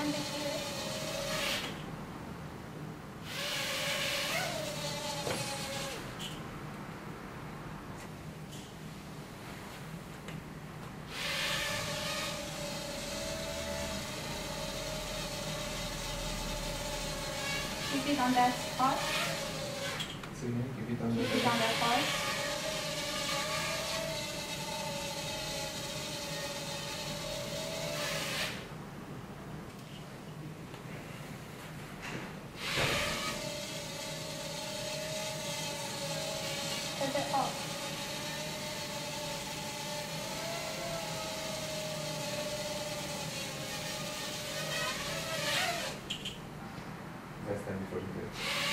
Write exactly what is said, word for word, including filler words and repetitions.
Hand here. Keep it on that spot. So you keep it on the Keep it on that spot. Set it up. Last time before the